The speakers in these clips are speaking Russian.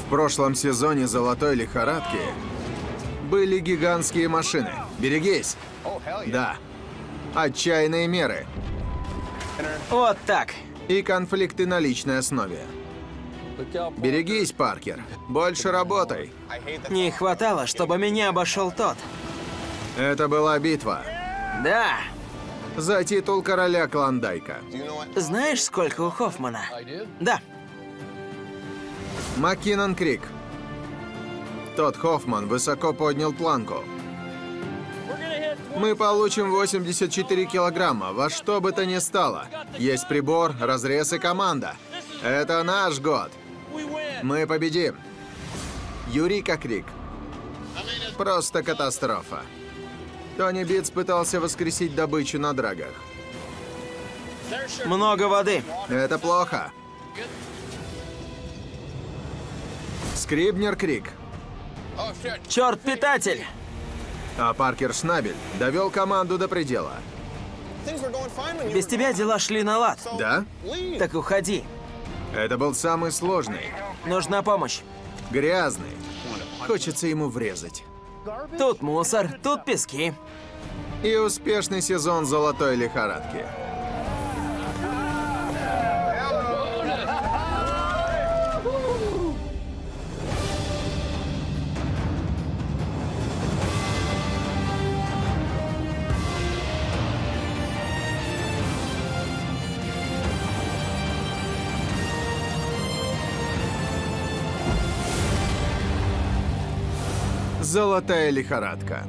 прошлом сезоне «Золотой лихорадки» были гигантские машины. Берегись! Да. Отчаянные меры. Вот так. И конфликты на личной основе. Берегись, Паркер. Больше работай. Не хватало, чтобы меня обошел тот. Это была битва Да. за титул короля Клондайка. Знаешь, сколько у Хоффмана? Да. Маккинон Крик. Тот Хоффман высоко поднял планку. Мы получим 84 килограмма, во что бы то ни стало. Есть прибор, разрез и команда. Это наш год. Мы победим. Юрика Крик. Просто катастрофа. Тони Битц пытался воскресить добычу на драгах. Много воды. Это плохо. Скрибнер Крик. Черт, питатель! А Паркер Шнабель довел команду до предела. Без тебя дела шли на лад. Да? Так уходи. Это был самый сложный. Нужна помощь. Грязный. Хочется ему врезать. Тут мусор, тут пески. И успешный сезон «Золотой лихорадки». «Золотая лихорадка».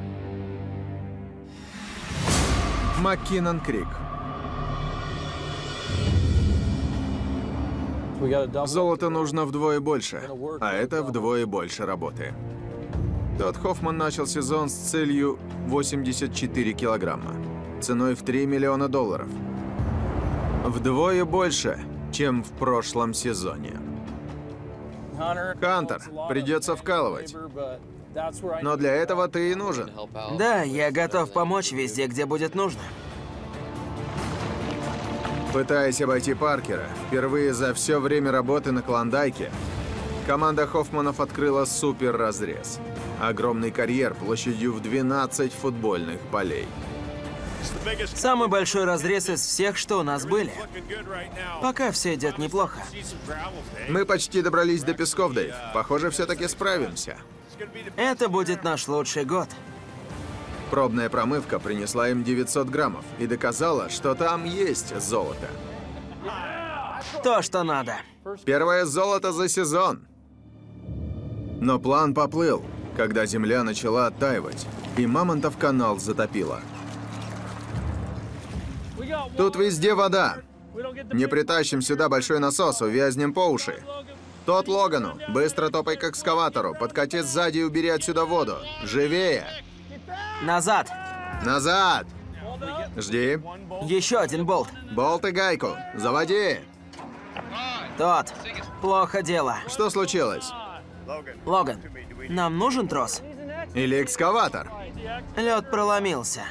Маккинон Крик. Золота нужно вдвое больше, а это вдвое больше работы. Тот Хоффман начал сезон с целью 84 килограмма, ценой в $3 миллиона. Вдвое больше, чем в прошлом сезоне. Хантер, придется вкалывать. Но для этого ты и нужен. Да, я готов помочь везде, где будет нужно. Пытаясь обойти Паркера, впервые за все время работы на Клондайке, команда Хоффманов открыла суперразрез. Огромный карьер площадью в 12 футбольных полей. Самый большой разрез из всех, что у нас были. Пока все идет неплохо. Мы почти добрались до песков, Дэйв. Похоже, все-таки справимся. Это будет наш лучший год. Пробная промывка принесла им 900 граммов и доказала, что там есть золото. То, что надо. Первое золото за сезон. Но план поплыл, когда земля начала оттаивать, и Мамонтов канал затопило. Тут везде вода. Не притащим сюда большой насос, увязнем по уши. Тот Логану, быстро топай к экскаватору, подкати сзади и убери отсюда воду. Живее! Назад. Назад! Жди. Еще один болт. Болт и гайку. Заводи! Тот. Плохо дело. Что случилось? Логан, нам нужен трос? Или экскаватор? Лед проломился.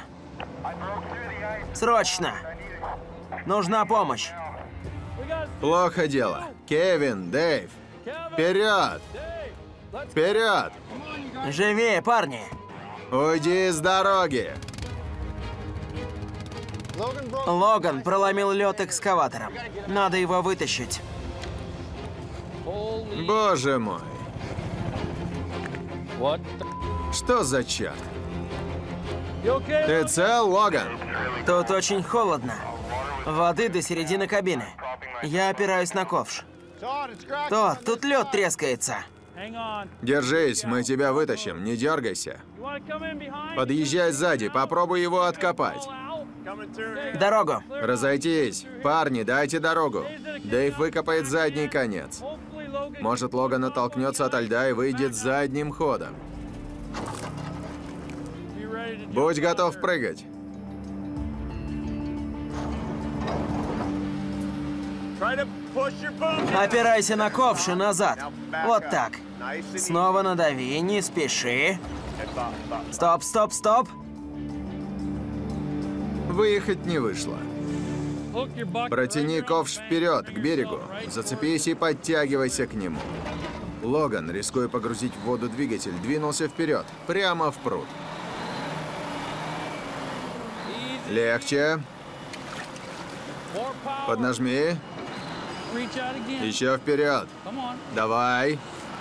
Срочно. Нужна помощь. Плохо дело. Кевин, Дэйв. Вперед! Вперед! Живее, парни. Уйди с дороги! Логан проломил лед экскаватором. Надо его вытащить. Боже мой! Что за черт? Ты цел, Логан? Тут очень холодно. Воды до середины кабины. Я опираюсь на ковш. Тот, тут лед трескается. Держись, мы тебя вытащим, не дергайся. Подъезжай сзади, попробуй его откопать. Дорогу. Разойтись. Парни, дайте дорогу. Дэйв выкопает задний конец. Может, Логан оттолкнется ото льда и выйдет задним ходом. Будь готов прыгать. Опирайся на ковш и назад. Вот так. Снова надави, не спеши. Стоп, стоп, стоп. Выехать не вышло. Протяни ковш вперед, к берегу. Зацепись и подтягивайся к нему. Логан, рискуя погрузить в воду двигатель, двинулся вперед, прямо в пруд. Легче. Поднажми. Еще вперед. Давай.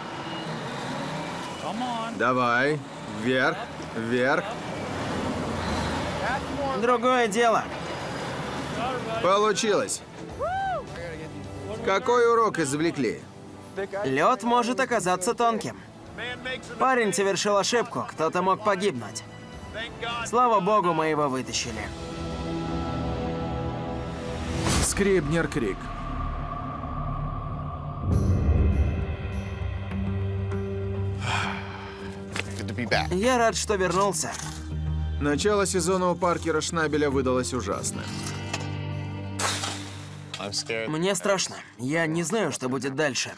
Давай. Вверх. Вверх. Другое дело. Получилось. Какой урок извлекли? Лед может оказаться тонким. Парень совершил ошибку, кто-то мог погибнуть. Слава богу, мы его вытащили. Скрибнер Крик. Я рад, что вернулся. Начало сезона у Паркера Шнабеля выдалось ужасным. Мне страшно. Я не знаю, что будет дальше.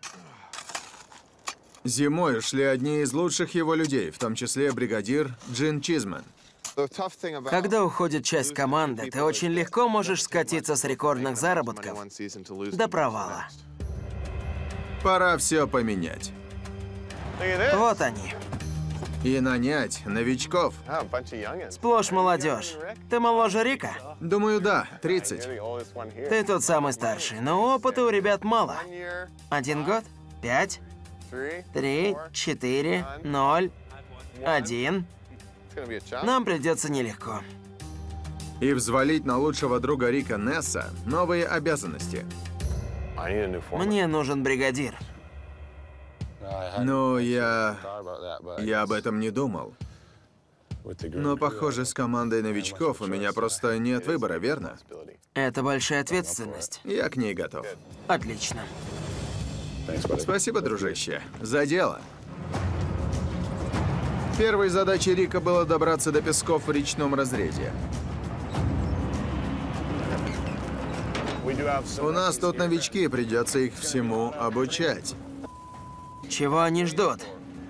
Зимой ушли одни из лучших его людей, в том числе бригадир Джин Чизмен. Когда уходит часть команды, ты очень легко можешь скатиться с рекордных заработков до провала. Пора все поменять. Вот они. И нанять новичков. Сплошь молодежь. Ты моложе Рика? Думаю, да, 30. Ты тот самый старший, но опыта у ребят мало. 1 год? 5? 3, 4, 0, 1. Нам придется нелегко. И взвалить на лучшего друга Рика Несса новые обязанности. Мне нужен бригадир. Ну, я об этом не думал. Но, похоже, с командой новичков у меня просто нет выбора, верно? Это большая ответственность. Я к ней готов. Отлично. Спасибо, дружище. За дело. Первой задачей Рика было добраться до песков в речном разрезе. У нас тут новички, придется их всему обучать. Чего они ждут?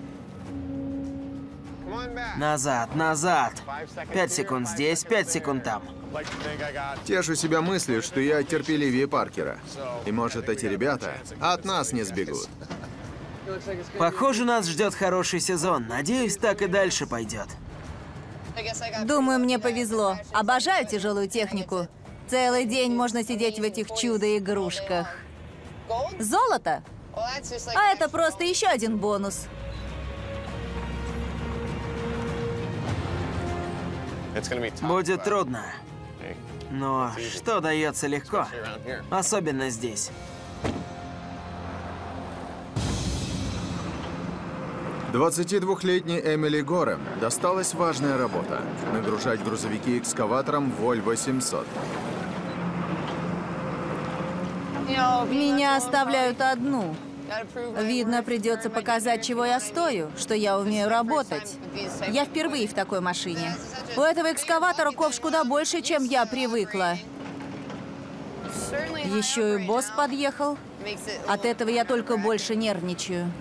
Назад, назад. 5 секунд здесь, 5 секунд там. Тешу себя мыслью, что я терпеливее Паркера. И, может, эти ребята от нас не сбегут. Похоже, нас ждет хороший сезон. Надеюсь, так и дальше пойдет. Думаю, мне повезло. Обожаю тяжелую технику. Целый день можно сидеть в этих чудо-игрушках. Золото? А это просто еще один бонус. Будет трудно. Но что дается легко? Особенно здесь. «22-летней Эмили Горем досталась важная работа – нагружать грузовики экскаватором Volvo 700. Меня оставляют одну. Видно, придется показать, чего я стою, что я умею работать. Я впервые в такой машине. У этого экскаватора ковш куда больше, чем я привыкла. Еще и босс подъехал. От этого я только больше нервничаю.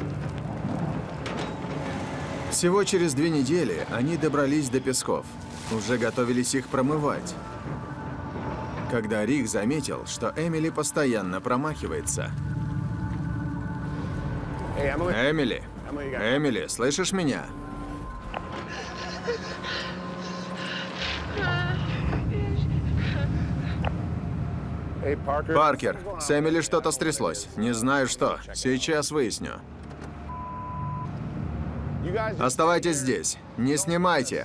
Всего через 2 недели они добрались до песков. Уже готовились их промывать. Когда Рик заметил, что Эмили постоянно промахивается. Эмили! Эмили, слышишь меня? Паркер, с Эмили что-то стряслось. Не знаю что. Сейчас выясню. Оставайтесь здесь. Не снимайте.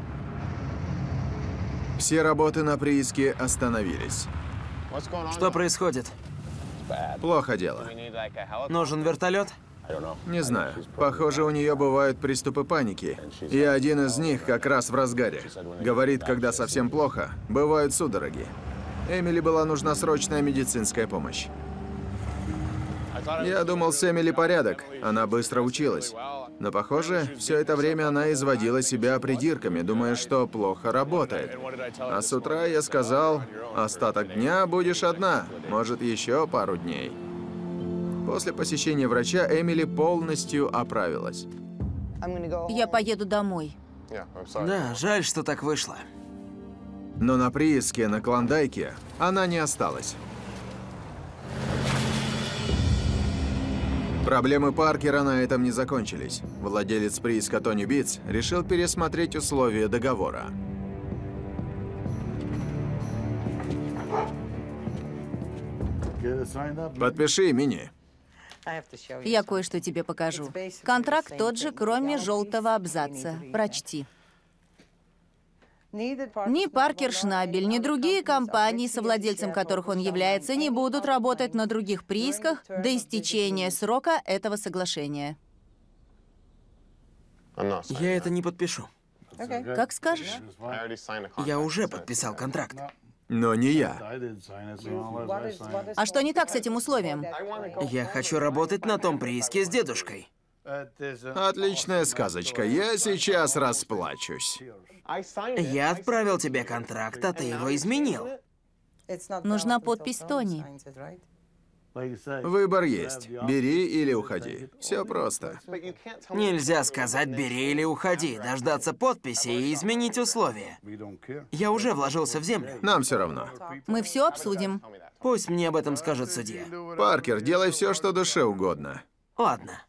Все работы на прииске остановились. Что происходит? Плохо дело. Нужен вертолет? Не знаю. Похоже, у нее бывают приступы паники. И один из них как раз в разгаре. Говорит, когда совсем плохо, бывают судороги. Эмили была нужна срочная медицинская помощь. Я думал, с Эмили порядок. Она быстро училась. Но, похоже, все это время она изводила себя придирками, думая, что плохо работает. А с утра я сказал, остаток дня будешь одна, может, еще пару дней. После посещения врача Эмили полностью оправилась. Я поеду домой. Да, жаль, что так вышло. Но на прииске на Проблемы Паркера на этом не закончились. Владелец прииска Тони Битц решил пересмотреть условия договора. Подпиши, Мини. Я кое-что тебе покажу. Контракт тот же, кроме желтого абзаца. Прочти. Ни Паркер Шнабель, ни другие компании, совладельцем которых он является, не будут работать на других приисках до истечения срока этого соглашения. Я это не подпишу. Как скажешь. Я уже подписал контракт. Но не я. А что не так с этим условием? Я хочу работать на том прииске с дедушкой. Отличная сказочка. Я сейчас расплачусь. Я отправил тебе контракт, а ты его изменил. Нужна подпись Тони. Выбор есть. Бери или уходи. Все просто. Нельзя сказать «бери или уходи», дождаться подписи и изменить условия. Я уже вложился в землю. Нам все равно. Мы все обсудим. Пусть мне об этом скажет судья. Паркер, делай все, что душе угодно. Ладно.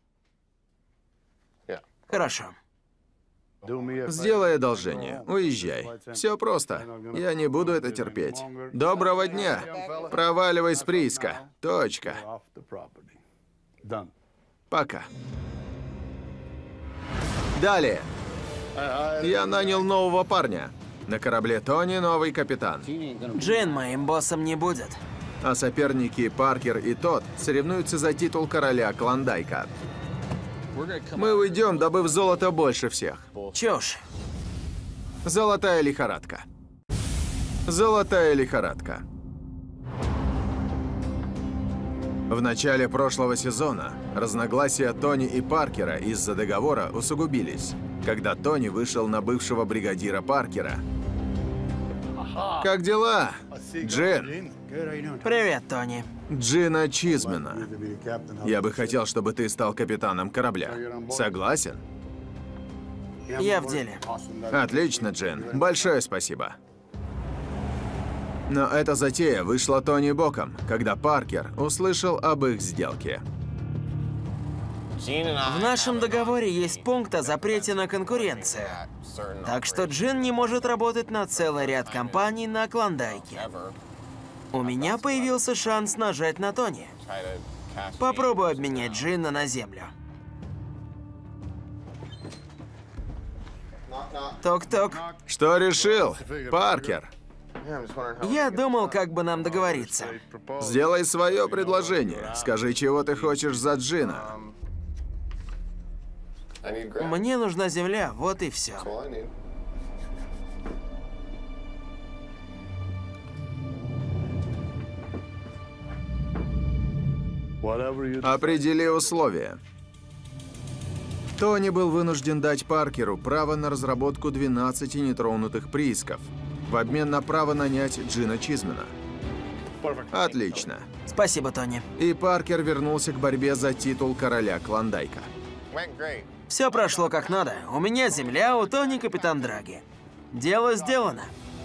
Хорошо. Сделай одолжение. Уезжай. Все просто. Я не буду это терпеть. Доброго дня. Проваливай с прииска. Точка. Пока. Далее. Я нанял нового парня. На корабле Тони новый капитан. Джин моим боссом не будет. А соперники Паркер и Тодд соревнуются за титул короля Клондайка. Мы уйдем, добыв золото больше всех. Чушь. Золотая лихорадка. Золотая лихорадка. В начале прошлого сезона разногласия Тони и Паркера из-за договора усугубились, когда Тони вышел на бывшего бригадира Паркера. Как дела, Джин? Привет, Тони. Джина Чизмена. Я бы хотел, чтобы ты стал капитаном корабля. Согласен? Я в деле. Отлично, Джин. Большое спасибо. Но эта затея вышла Тони боком, когда Паркер услышал об их сделке. В нашем договоре есть пункт о запрете на конкуренцию. Так что Джин не может работать на целый ряд компаний на Клондайке. У меня появился шанс нажать на Тони. Попробую обменять Джина на землю. Ток-ток. Что решил, Паркер? Я думал, как бы нам договориться. Сделай свое предложение. Скажи, чего ты хочешь за Джина. Мне нужна земля, вот и все. Определи условия. Тони был вынужден дать Паркеру право на разработку 12 нетронутых приисков в обмен на право нанять Джина Чизмена. Отлично. Спасибо, Тони. И Паркер вернулся к борьбе за титул короля Клондайка. Все прошло как надо. У меня земля, у Тони капитан Драги. Дело сделано.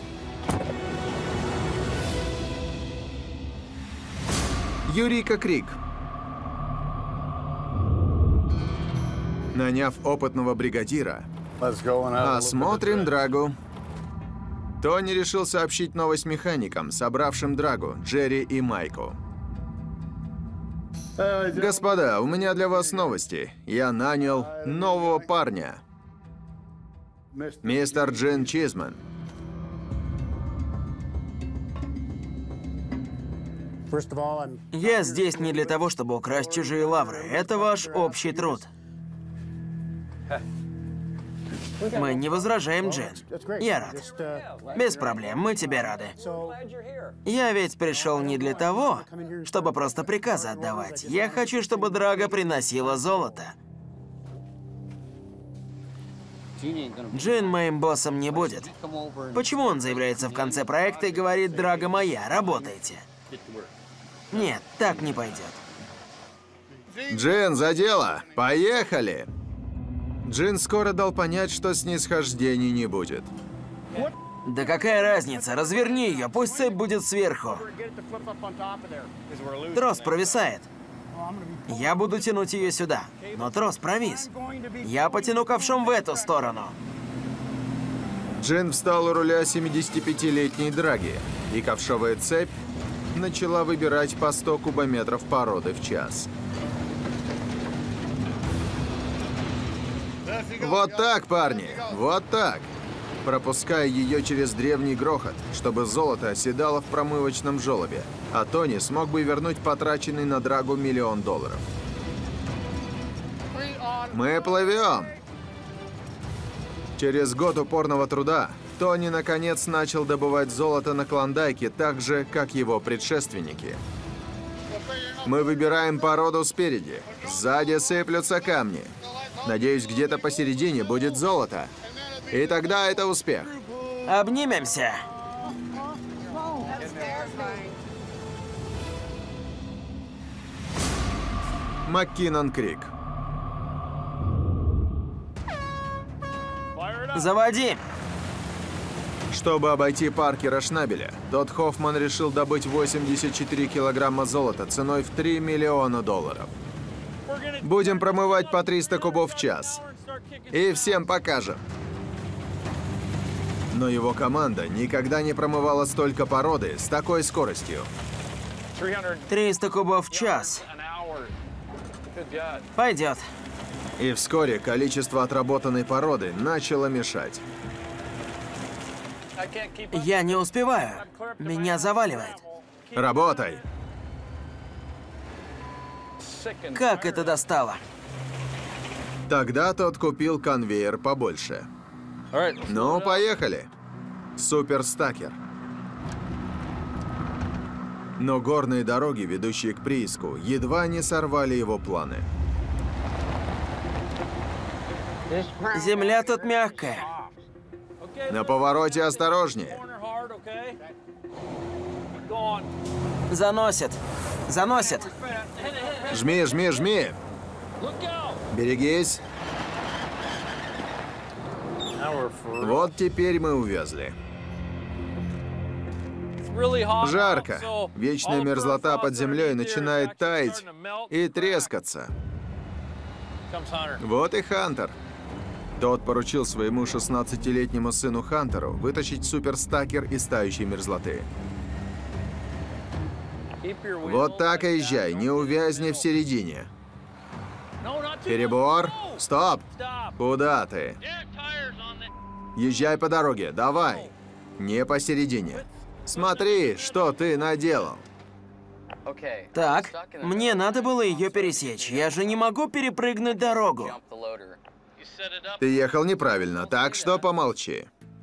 Юрика Крик. Наняв опытного бригадира, осмотрим Драгу. Тони решил сообщить новость механикам, собравшим Драгу, Джерри и Майку. Господа, у меня для вас новости. Я нанял нового парня. Мистер Джин Чизмен. Я здесь не для того, чтобы украсть чужие лавры. Это ваш общий труд. Мы не возражаем, Джин. Я рад. Без проблем, мы тебе рады. Я ведь пришел не для того, чтобы просто приказы отдавать. Я хочу, чтобы Драга приносила золото. Джин моим боссом не будет. Почему он заявляется в конце проекта и говорит: «Драга моя, работайте»? Нет, так не пойдет. Джин, за дело! Поехали! Джин скоро дал понять, что снисхождений не будет. Да какая разница? Разверни ее, пусть цепь будет сверху. Трос провисает. Я буду тянуть ее сюда, но трос провис. Я потяну ковшом в эту сторону. Джин встал у руля 75-летней драги, и ковшовая цепь начала выбирать по 100 кубометров породы в час. Вот так, парни, вот так. Пропуская ее через древний грохот, чтобы золото оседало в промывочном желобе, а Тони смог бы вернуть потраченный на драгу $1 000 000. Мы плывем! Через год упорного труда Тони наконец начал добывать золото на Клондайке так же, как его предшественники. Мы выбираем породу спереди, сзади сыплются камни. Надеюсь, где-то посередине будет золото. И тогда это успех. Обнимемся. Маккинон Крик. Заводи. Чтобы обойти Паркера Шнабеля, Тодд Хоффман решил добыть 84 килограмма золота ценой в $3 миллиона. Будем промывать по 300 кубов в час. И всем покажем. Но его команда никогда не промывала столько породы с такой скоростью. 300 кубов в час. Пойдет. И вскоре количество отработанной породы начало мешать. Я не успеваю. Меня заваливает. Работай! Как это достало? Тогда тот купил конвейер побольше. Ну, поехали. Суперстакер. Но горные дороги, ведущие к прииску, едва не сорвали его планы. Земля тут мягкая. На повороте осторожнее. Заносит. Заносит. Жми, жми, жми. Берегись. Вот теперь мы увязли. Жарко. Вечная мерзлота под землей начинает таять и трескаться. Вот и Хантер. Тот поручил своему 16-летнему сыну Хантеру вытащить суперстакер из тающей мерзлоты. Вот так и езжай, не увязни в середине. Перебор. Стоп. Куда ты? Езжай по дороге, давай. Не посередине. Смотри, что ты наделал. Так, мне надо было ее пересечь. Я же не могу перепрыгнуть дорогу. Ты ехал неправильно, так что помолчи.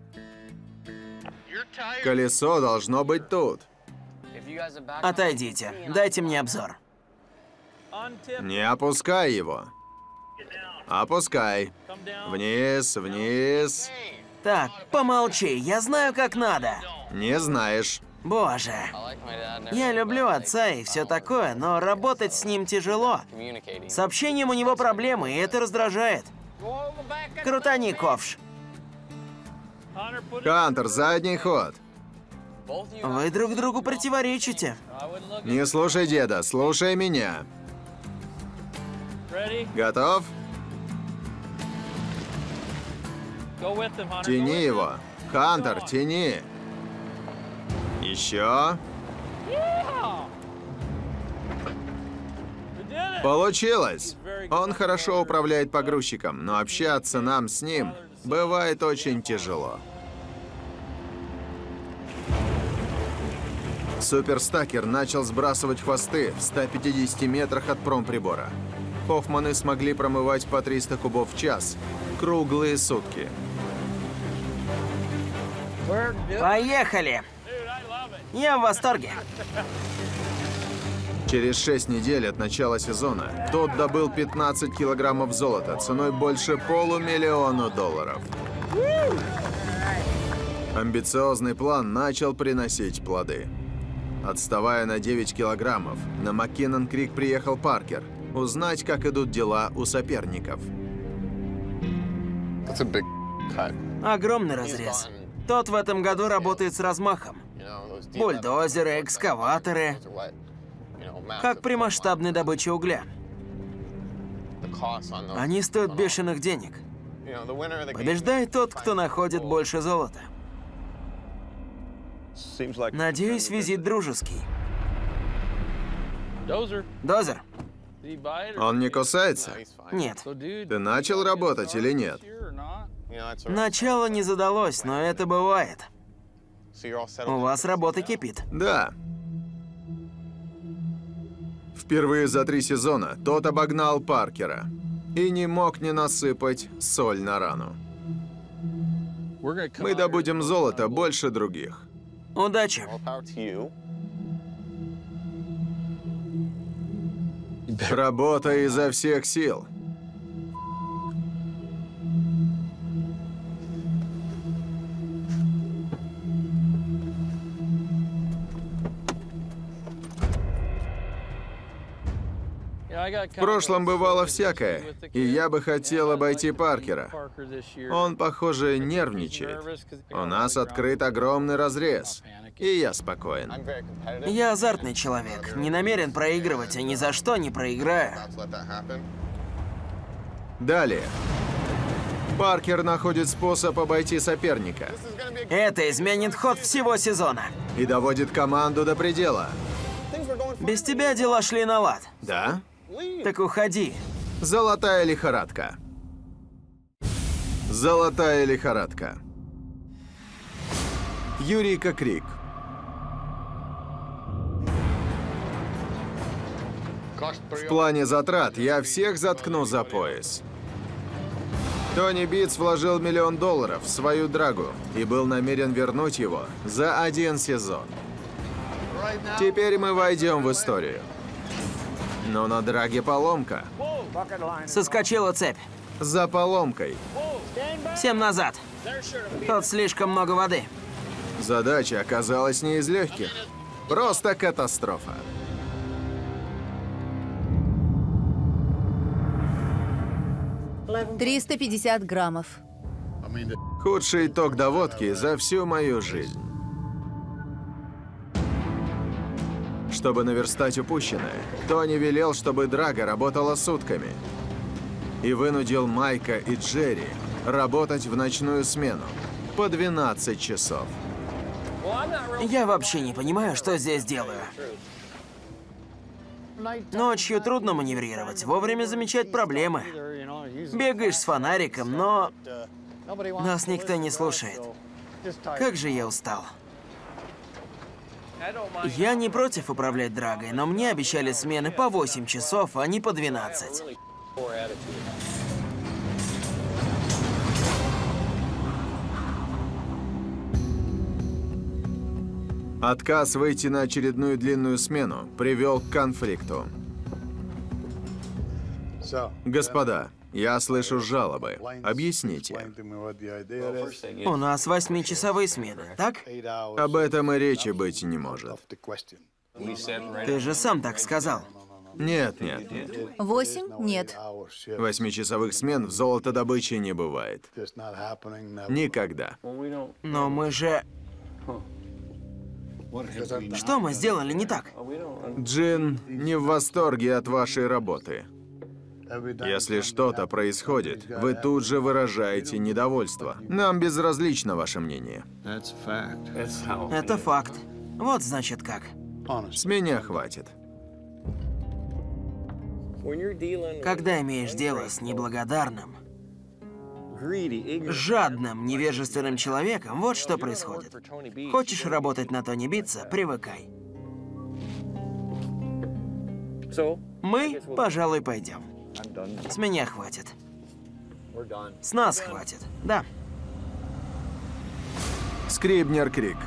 Колесо должно быть тут. Отойдите, дайте мне обзор. Не опускай его. Опускай. Вниз, вниз. Так, помолчи, я знаю, как надо. Не знаешь. Боже. Я люблю отца и все такое, но работать с ним тяжело. С общением у него проблемы, и это раздражает. Крутани ковш. Хантер, задний ход. Вы друг другу противоречите. Не слушай деда, слушай меня. Готов? Тяни его. Хантер, тяни. Еще. Получилось. Он хорошо управляет погрузчиком, но общаться нам с ним бывает очень тяжело. Суперстакер начал сбрасывать хвосты в 150 метрах от промприбора. Хоффманы смогли промывать по 300 кубов в час круглые сутки. Поехали! Я в восторге. Через 6 недель от начала сезона тот добыл 15 килограммов золота ценой больше $500 000. Амбициозный план начал приносить плоды. Отставая на 9 килограммов, на Маккинон Крик приехал Паркер узнать, как идут дела у соперников. Огромный разрез. Тот в этом году работает с размахом. Бульдозеры, экскаваторы. как при масштабной добыче угля. Они стоят бешеных денег. Побеждает тот, кто находит больше золота. Надеюсь, визит дружеский. Дозер. Он не кусается? Нет. Ты начал работать или нет? Начало не задалось, но это бывает. У вас работа кипит. Да. Впервые за 3 сезона тот обогнал Паркера и не мог не насыпать соль на рану. Мы добудем золото больше других. Удачи. Работа изо всех сил. В прошлом бывало всякое, и я бы хотел обойти Паркера. Он, похоже, нервничает. У нас открыт огромный разрез, и я спокоен. Я азартный человек, не намерен проигрывать, и ни за что не проиграю. Далее. Паркер находит способ обойти соперника Это изменит ход всего сезона. и доводит команду до предела. Без тебя дела шли на лад. Да? Так уходи. Золотая лихорадка. Золотая лихорадка. Юрика Крик. В плане затрат я всех заткну за пояс. Тони Битц вложил $1 миллион в свою драгу и был намерен вернуть его за 1 сезон. Теперь мы войдем в историю. Но на драге поломка. Соскочила цепь. За поломкой. 7 назад. Тут слишком много воды. Задача оказалась не из легких. Просто катастрофа. $350 граммов. Худший итог доводки за всю мою жизнь. Чтобы наверстать упущенное, Тони велел, чтобы драга работала сутками. И вынудил Майка и Джерри работать в ночную смену по 12 часов. Я вообще не понимаю, что здесь делаю. Ночью трудно маневрировать, вовремя замечать проблемы. Бегаешь с фонариком, но нас никто не слушает. Как же я устал. Я не против управлять драгой, но мне обещали смены по 8 часов, а не по 12. Отказ выйти на очередную длинную смену привел к конфликту. Господа, я слышу жалобы. Объясните. У нас 8-часовые смены, так? Об этом и речи быть не может. Ты же сам так сказал. Нет. 8? Нет. 8-часовых смен в золотодобыче не бывает. Никогда. Но мы же... Что мы сделали не так? Джин не в восторге от вашей работы. Если что-то происходит, вы тут же выражаете недовольство. Нам безразлично ваше мнение. Это факт. Вот значит как. С меня хватит. Когда имеешь дело с неблагодарным, жадным, невежественным человеком, вот что происходит. Хочешь работать на Тони Битца — привыкай. Мы, пожалуй, пойдем. С меня хватит. С нас хватит, да. Скрибнер Крик.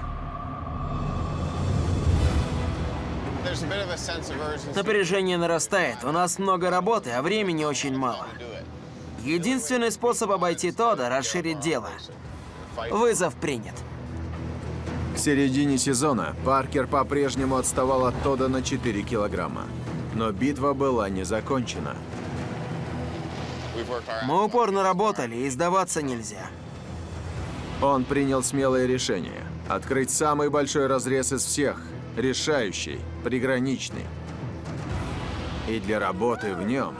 Напряжение нарастает, у нас много работы, а времени очень мало. Единственный способ обойти Тодда — расширить дело. Вызов принят. К середине сезона Паркер по-прежнему отставал от Тодда на 4 килограмма. Но битва была не закончена. Мы упорно работали, и сдаваться нельзя. Он принял смелое решение – открыть самый большой разрез из всех – решающий, приграничный. и для работы в нем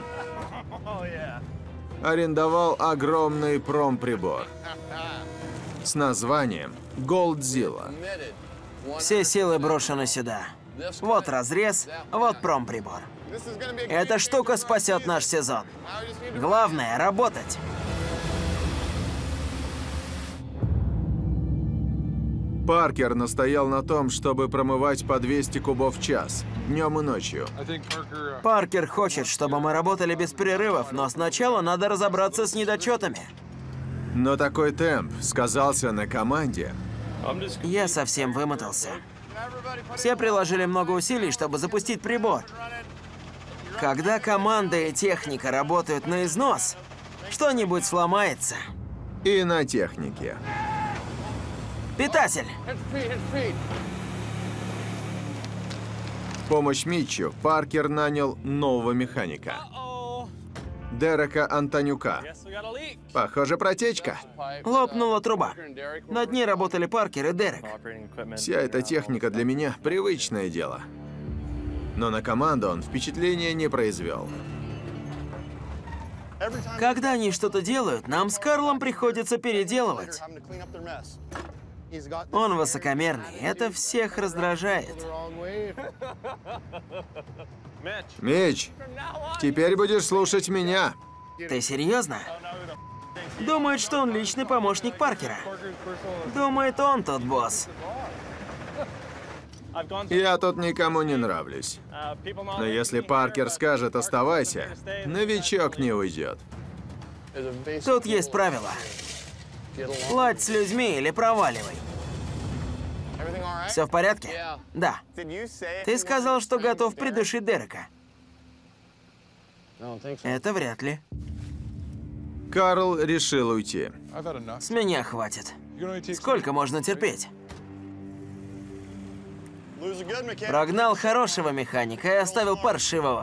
арендовал огромный промприбор с названием Голдзилла. Все силы брошены сюда. Вот разрез, вот промприбор. Эта штука спасет наш сезон. Главное — работать. Паркер настоял на том, чтобы промывать по 200 кубов в час, днем и ночью. Паркер хочет, чтобы мы работали без перерывов, но сначала надо разобраться с недочетами. Но такой темп сказался на команде. Я совсем вымотался. Все приложили много усилий, чтобы запустить прибор. Когда команда и техника работают на износ, что-нибудь сломается. И на технике. Питатель! В помощь Митчу Паркер нанял нового механика. Дерека Антонюка. Похоже, протечка. Лопнула труба. Над ней работали Паркер и Дерек. Вся эта техника для меня — привычное дело. Но на команду он впечатления не произвел. Когда они что-то делают, нам с Карлом приходится переделывать. Он высокомерный, это всех раздражает. Митч, теперь будешь слушать меня. Ты серьезно? Думает, что он личный помощник Паркера. Думает, он тот босс. Я тут никому не нравлюсь. Но если Паркер скажет «оставайся», новичок не уйдет. Тут есть правило. Ладь с людьми или проваливай. Все в порядке? Да. Ты сказал, что готов придушить Дерека. Это вряд ли. Карл решил уйти. С меня хватит. Сколько можно терпеть? Прогнал хорошего механика и оставил паршивого.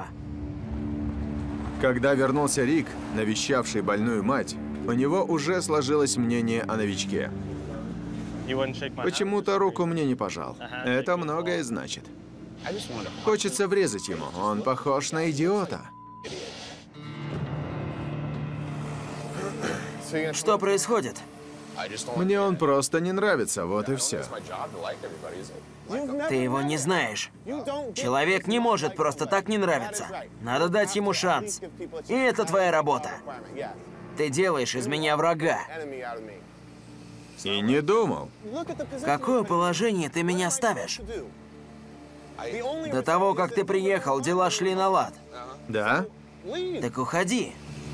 Когда вернулся Рик, навещавший больную мать, у него уже сложилось мнение о новичке. Почему-то руку мне не пожал. Это многое значит. Хочется врезать ему. Он похож на идиота. Что происходит? Мне он просто не нравится, вот и все. Ты его не знаешь. Человек не может просто так не нравиться. Надо дать ему шанс. И это твоя работа. Ты делаешь из меня врага. И не думал. В какое положение ты меня ставишь? До того, как ты приехал, дела шли на лад. Да? Так уходи.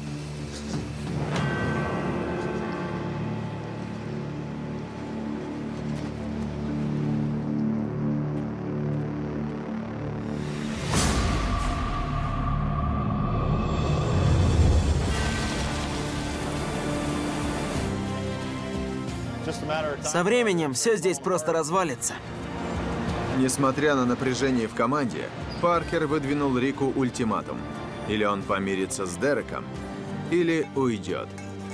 Со временем все здесь просто развалится. Несмотря на напряжение в команде, Паркер выдвинул Рику ультиматум. Или он помирится с Дереком, или уйдет.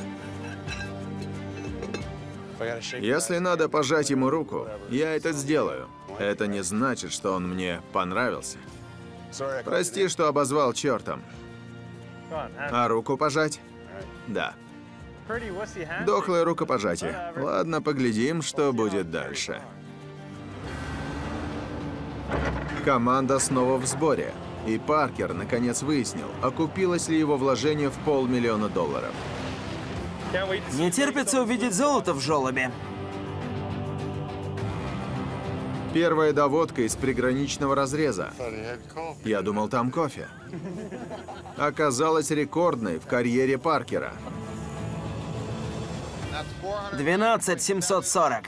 Если надо пожать ему руку, я это сделаю. Это не значит, что он мне понравился. Прости, что обозвал чертом. А руку пожать? Да. Дохлое рукопожатие. Ладно, поглядим, что будет дальше. Команда снова в сборе. И Паркер наконец выяснил, окупилось ли его вложение в $500 000. Не терпится увидеть золото в желобе. Первая доводка из приграничного разреза. Я думал, там кофе. Оказалась рекордной в карьере Паркера. 12 740.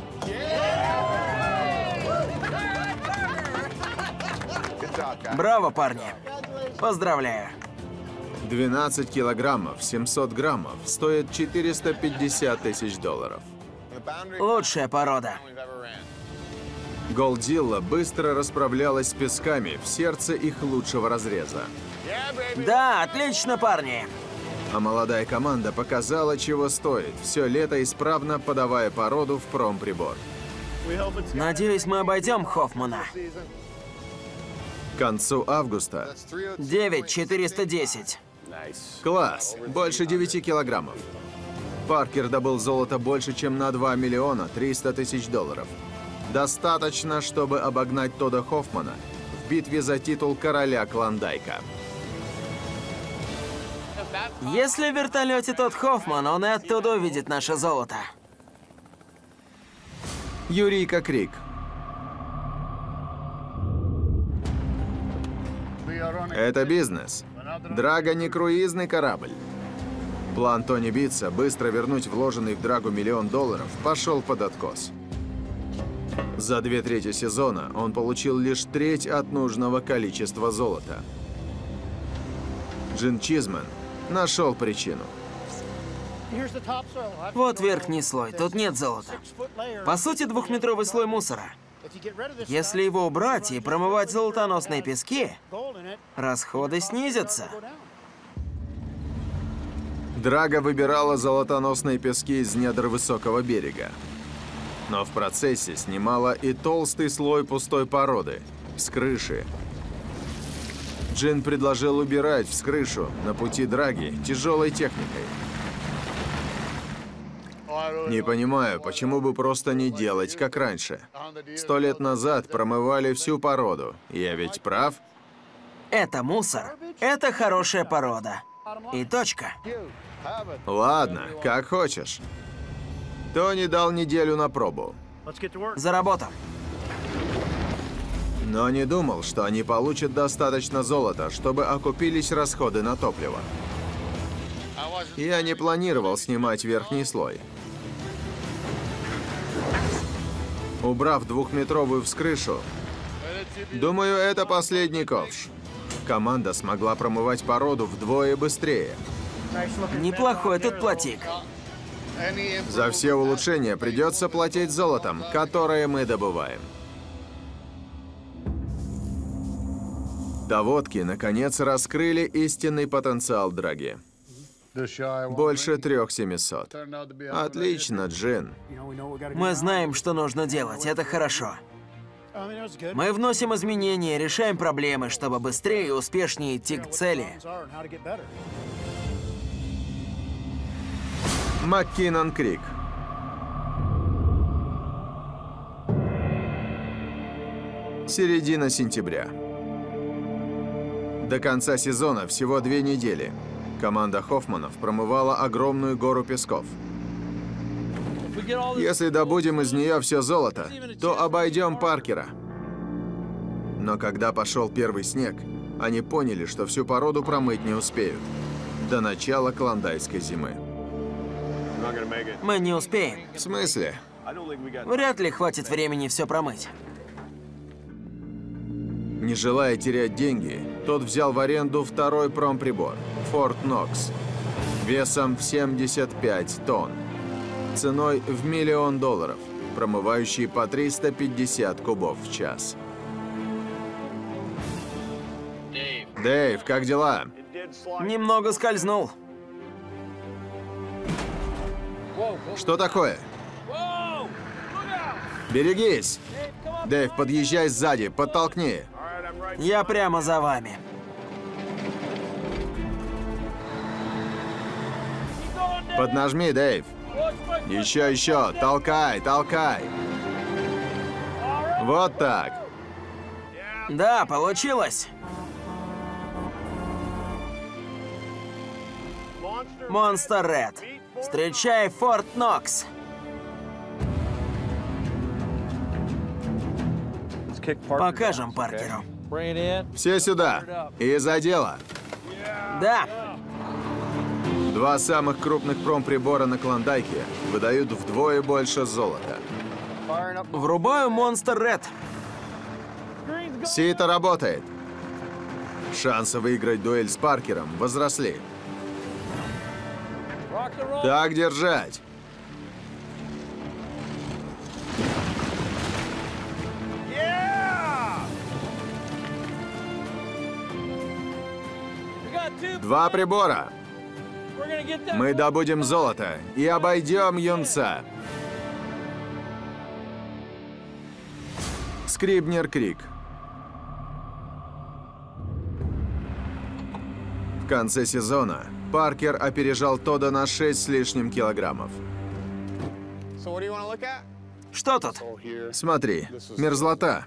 Браво, парни. Поздравляю. 12 килограммов, 700 граммов стоит $450 000. Лучшая порода. Голдзилла быстро расправлялась с песками в сердце их лучшего разреза. Да, отлично, парни. А молодая команда показала, чего стоит, все лето исправно подавая породу в промприбор. Надеюсь, мы обойдем Хоффмана. концу августа. 9410. Класс, больше 9 килограммов. Паркер добыл золото больше, чем на 2 миллиона 300 тысяч долларов. Достаточно, чтобы обогнать Тодда Хоффмана в битве за титул короля Клондайка. Если в вертолете тот Хоффман, он и оттуда увидит наше золото. Юрика Крик. Это бизнес. Драга не круизный корабль. План Тони Битца быстро вернуть вложенный в Драгу $1 миллион пошел под откос. За 2/3 сезона он получил лишь треть от нужного количества золота. Джин Чизмен нашел причину. Вот верхний слой, тут нет золота. По сути, 2-метровый слой мусора. Если его убрать и промывать золотоносные пески, расходы снизятся. Драга выбирала золотоносные пески из недр высокого берега. Но в процессе снимала и толстый слой пустой породы с крыши. Джин предложил убирать с крышу на пути Драги тяжелой техникой. Не понимаю, почему бы просто не делать, как раньше. 100 лет назад промывали всю породу. Я ведь прав? Это мусор. Это хорошая порода. И точка. Ладно, как хочешь. Тони дал неделю на пробу. За работу. Но не думал, что они получат достаточно золота, чтобы окупились расходы на топливо. Я не планировал снимать верхний слой. Убрав 2-метровую вскрышу, думаю, это последний ковш. Команда смогла промывать породу вдвое быстрее. Неплохой тут плотик. За все улучшения придется платить золотом, которое мы добываем. Доводки, наконец, раскрыли истинный потенциал Драги. Больше 3700. Отлично, Джин. Мы знаем, что нужно делать, это хорошо. Мы вносим изменения, решаем проблемы, чтобы быстрее и успешнее идти к цели. МакКиннон Крик. Середина сентября. До конца сезона всего 2 недели. Команда Хоффманов промывала огромную гору песков. Если добудем из нее все золото, то обойдем Паркера. Но когда пошел первый снег, они поняли, что всю породу промыть не успеют. До начала клондайской зимы. Мы не успеем. В смысле? Вряд ли хватит времени все промыть. Не желая терять деньги, тот взял в аренду второй промприбор – Форт Нокс, весом в 75 тонн, ценой в $1 миллион, промывающий по 350 кубов в час. Дэйв, как дела? Немного скользнул. Что такое? Берегись! Дэйв, подъезжай сзади, подтолкни. Я прямо за вами. Поднажми, Дэйв. Еще, толкай, толкай. Вот так. Да, получилось. Монстер Ред. Встречай Форт Нокс. Покажем Паркеру. Все сюда. И за дело. Да. 2 самых крупных промприбора на Клондайке выдают вдвое больше золота. Врубаю Монстер Ред. Сито работает. Шансы выиграть дуэль с Паркером возросли. Так держать. Два прибора. Мы добудем золото и обойдем юнца. Скрибнер Крик. В конце сезона Паркер опережал Тодда на 6 с лишним килограммов. Что тут? Смотри, мерзлота.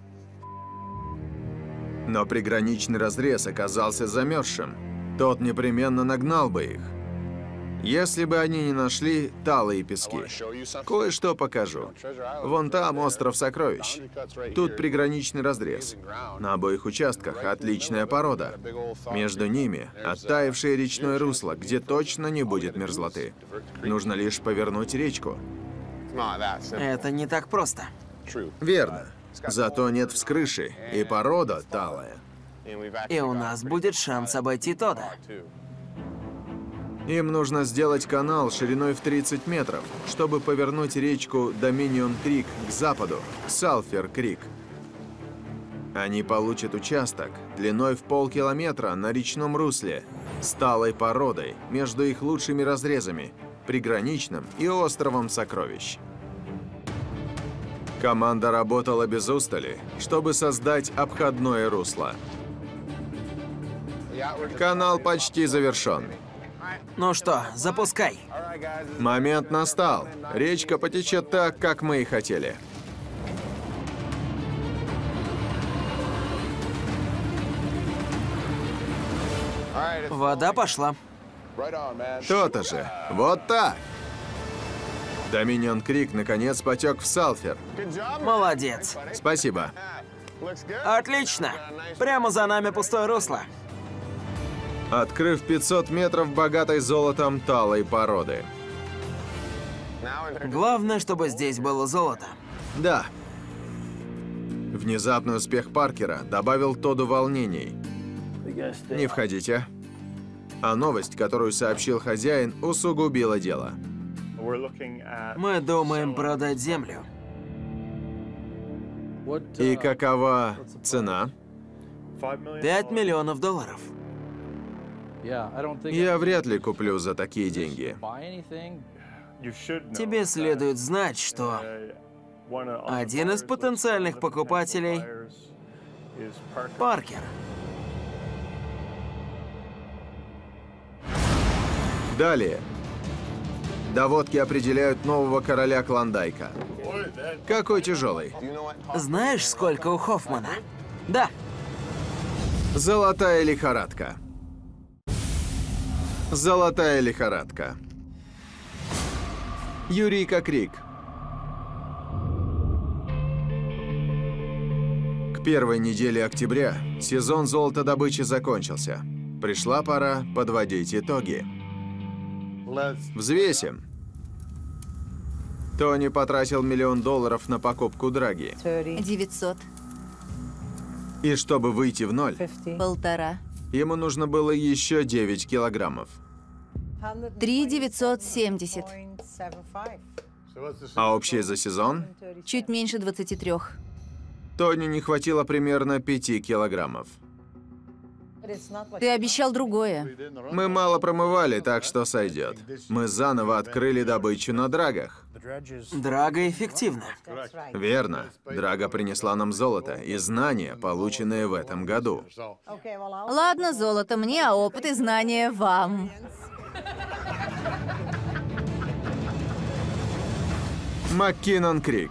Но приграничный разрез оказался замерзшим. Тот непременно нагнал бы их. Если бы они не нашли талые пески. Кое-что покажу. Вон там остров Сокровищ. Тут приграничный разрез. На обоих участках отличная порода. Между ними оттаившее речное русло, где точно не будет мерзлоты. Нужно лишь повернуть речку. Это не так просто. Верно. Зато нет вскрыши, и порода талая. И у нас будет шанс обойти Тодда. Им нужно сделать канал шириной в 30 метров, чтобы повернуть речку Доминион-Крик к западу, Салфер-Крик. Они получат участок длиной в полкилометра на речном русле с талой породой между их лучшими разрезами, приграничным и островом Сокровищ. Команда работала без устали, чтобы создать обходное русло. Канал почти завершен. Ну что, запускай. Момент настал. Речка потечет так, как мы и хотели. Вода пошла. То-то же. Вот так. Доминион-Крик наконец потек в Салфер. Молодец. Спасибо. Отлично. Прямо за нами пустое русло. Открыв 500 метров богатой золотом талой породы. Главное, чтобы здесь было золото. Да. Внезапный успех Паркера добавил Тодду волнений. Не входите. А новость, которую сообщил хозяин, усугубила дело. Мы думаем продать землю. И какова цена? $5 миллионов. Я вряд ли куплю за такие деньги. Тебе следует знать, что один из потенциальных покупателей – Паркер. Далее. Доводки определяют нового короля Клондайка. Какой тяжелый. Знаешь, сколько у Хоффмана? Да. Золотая лихорадка. Золотая лихорадка. Юрика Крик. К первой неделе октября сезон золотодобычи закончился. Пришла пора подводить итоги. Взвесим. Тони потратил $1 миллион на покупку драги. 900. И чтобы выйти в ноль, 1,5. ему нужно было еще 9 килограммов. 3,970. А общее за сезон? Чуть меньше 23. Тони не хватило примерно 5 килограммов. Ты обещал другое. Мы мало промывали, так что сойдет. Мы заново открыли добычу на драгах. Драга эффективна. Верно. Драга принесла нам золото и знания, полученные в этом году. Ладно, золото мне, а опыт и знания вам. Маккинон Крик.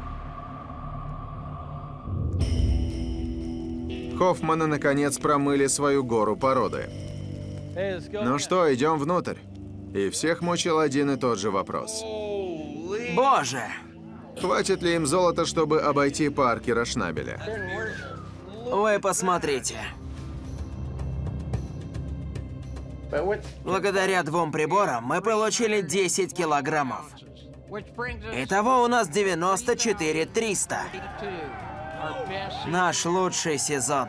Хоффманы наконец промыли свою гору породы. Ну что, идем внутрь? И всех мучил один и тот же вопрос. Боже! Хватит ли им золота, чтобы обойти Паркера Шнабеля? Вы посмотрите. Благодаря 2 приборам мы получили 10 килограммов. Итого у нас 94 300. Наш лучший сезон.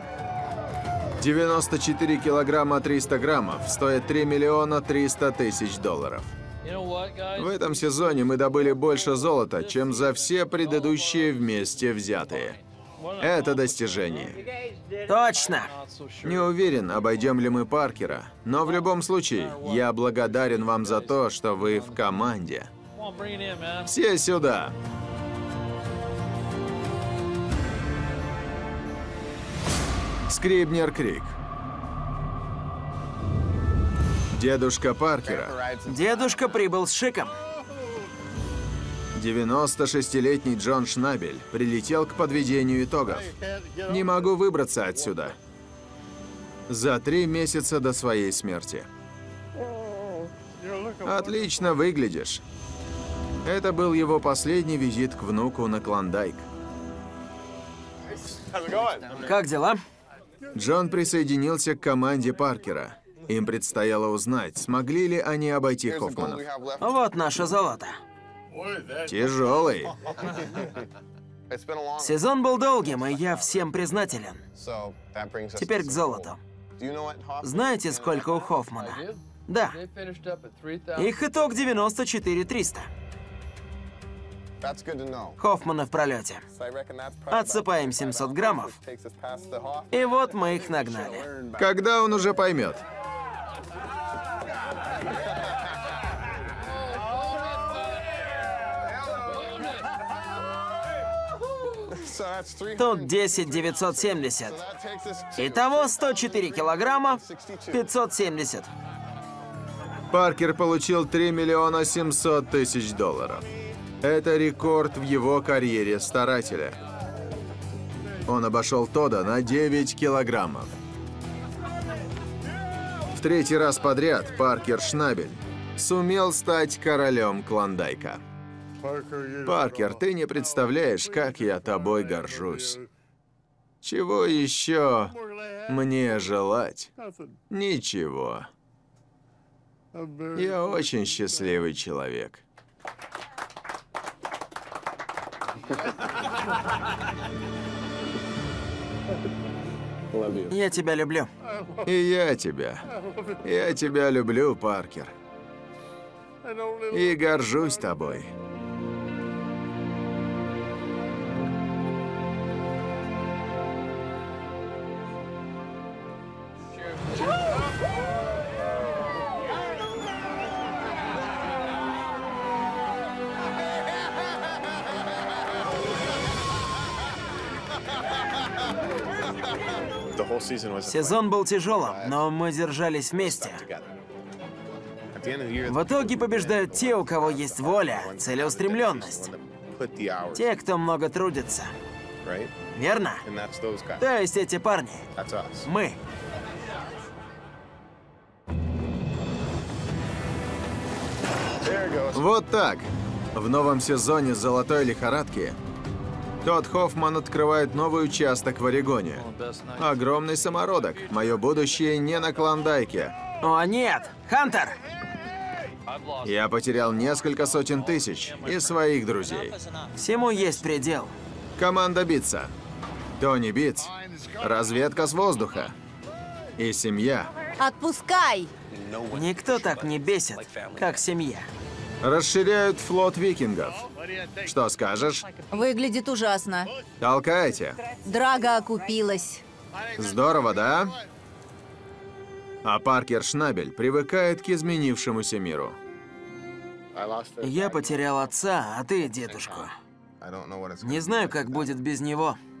94 килограмма 300 граммов стоит $3 миллиона 300 тысяч долларов. В этом сезоне мы добыли больше золота, чем за все предыдущие вместе взятые. Это достижение. Точно. Не уверен, обойдем ли мы Паркера, но в любом случае, я благодарен вам за то, что вы в команде. Все сюда. Скрибнер Крик. Дедушка Паркера. Дедушка прибыл с шиком. 96-летний Джон Шнабель прилетел к подведению итогов. Не могу выбраться отсюда. За 3 месяца до своей смерти. Отлично выглядишь. Это был его последний визит к внуку на Клондайк. Как дела? Джон присоединился к команде Паркера. Им предстояло узнать, смогли ли они обойти Хоффманов. Вот наше золото. Тяжелый. Сезон был долгим, и я всем признателен. Теперь к золоту. Знаете, сколько у Хоффмана? Да. Их итог 94 300. Хоффмана в пролете. Отсыпаем 700 граммов. И вот мы их нагнали. Когда он уже поймет? Тут 10 970. Итого 104 килограмма 570. Паркер получил 3 миллиона 700 тысяч долларов. Это рекорд в его карьере старателя. Он обошел Тодда на 9 килограммов. В 3-й раз подряд Паркер Шнабель сумел стать королем Клондайка. Паркер, ты не представляешь, как я тобой горжусь. Чего еще мне желать? Ничего. Я очень счастливый человек. Я тебя люблю. И я тебя. Я тебя люблю, Паркер. И горжусь тобой. Сезон был тяжелым, но мы держались вместе. В итоге побеждают те, у кого есть воля, целеустремленность. Те, кто много трудится. Верно? То есть эти парни. Мы. Вот так. В новом сезоне «Золотой лихорадки» Тодд Хоффман открывает новый участок в Орегоне. Огромный самородок. Мое будущее не на Клондайке. О, нет! Хантер! Я потерял несколько сотен тысяч и своих друзей. Всему есть предел. Команда Битца. Тони Битц. Разведка с воздуха. И семья. Отпускай! Никто так не бесит, как семья. Расширяют флот викингов. Что скажешь? Выглядит ужасно. Толкайте. Драга окупилась. Здорово, да? А Паркер Шнабель привыкает к изменившемуся миру. Я потерял отца, а ты дедушку. Не знаю, как будет без него.